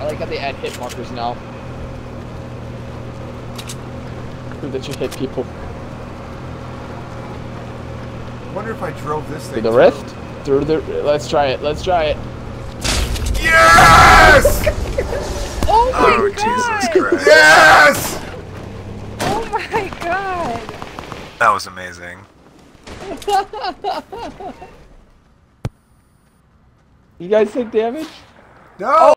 I like how they add hit markers now. Prove that you hit people. I wonder if I drove this thing Through the rift? Through the... Let's try it. Let's try it. Yes! Oh my god! Jesus Christ. Yes! Oh my god! That was amazing. You guys take damage? No!